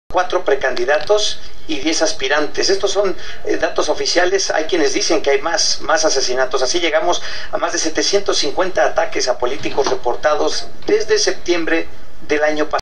4 precandidatos y 10 aspirantes. Estos son datos oficiales. Hay quienes dicen que hay más asesinatos. Así llegamos a más de 750 ataques a políticos reportados desde septiembre del año pasado.